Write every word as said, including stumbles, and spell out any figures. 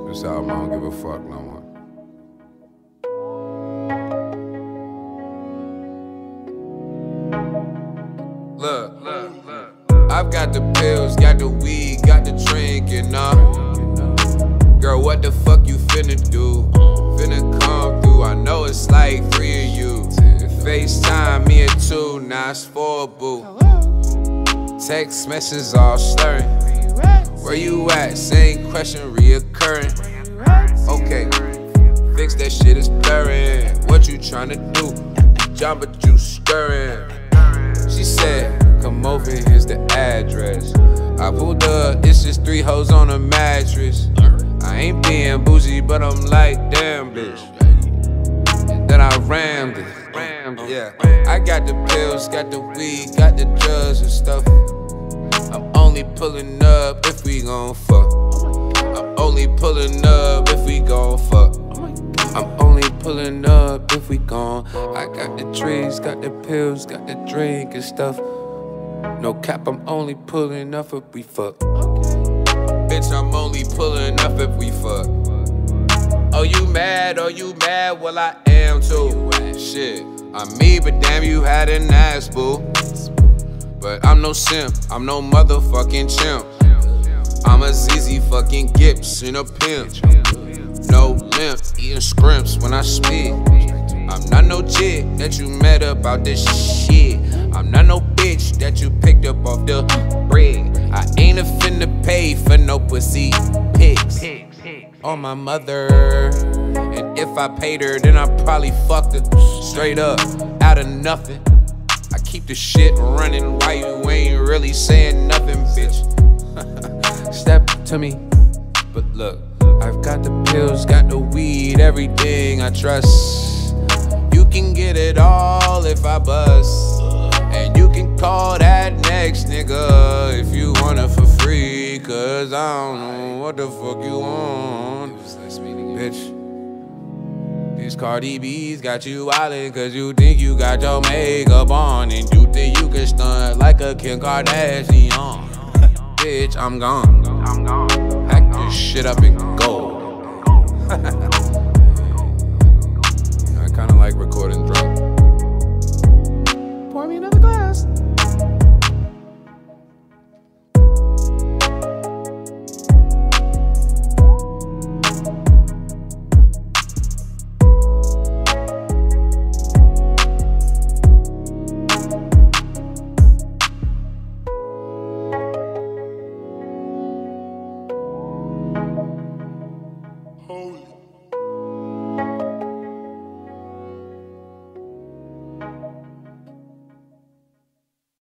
This album, I don't give a fuck no more. Look, look, look. I've got the pills, got the weed, got the drink, you know. Girl, what the fuck you finna do? Finna come through, I know it's like three of you. FaceTime me at two, now it's four, boo. Text messages all slurring. Where you at? Same question reoccurring. Okay, fix that shit, it's blurring. What you tryna do? Jamba Juice stirring. She said, come over, here's the address. I pulled up, it's just three hoes on a mattress. I ain't being bougie, but I'm like, damn, bitch. And then I rammed it. Yeah, I got the pills, got the weed, got the drugs and stuff. I'm only pulling up if we gon' fuck. I'm only pulling up if we gon' fuck. I'm only pulling up if we gon'. I got the trees, got the pills, got the drink and stuff. No cap, I'm only pulling up if we fuck. Bitch, I'm only pulling up if we fuck. Oh, you mad? Oh, you mad? Well, I am too. Shit, I'm me, but damn, you had an ass, boo. But I'm no simp, I'm no motherfucking chimp. I'm a Z Z fucking Gibson, a pimp. No limp, eating scrimps when I speak. I'm not no chick that you met up out this shit. I'm not no bitch that you picked up off the bread. I ain't a finna pay for no pussy pics on my mother. And if I paid her, then I probably fucked her straight up, out of nothing. I keep the shit running while you ain't really saying nothing, bitch. Step to me, but look, I've got the pills, got the weed, everything I trust. You can get it all if I bust. And you can call that next nigga if you want it for free. Cause I don't know what the fuck you want, bitch. These Cardi B's got you wildin' cause you think you got your makeup on. And you think you can stunt like a Kim Kardashian. Bitch, I'm gone. I'm gone. Hack this shit up and go. I kinda like recording drunk. Pour me another glass.